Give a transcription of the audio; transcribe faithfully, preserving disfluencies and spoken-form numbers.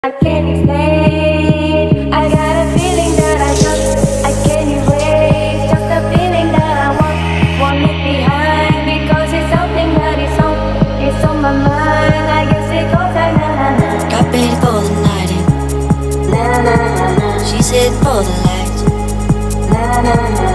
I can't explain. I got a feeling that I just I can't erase. Just a feeling that I want won't leave behind, because it's something that is on it's on my mind. I guess it goes like na na na. Got ready for the night and Na na na na. she's heading for the light. Na na na.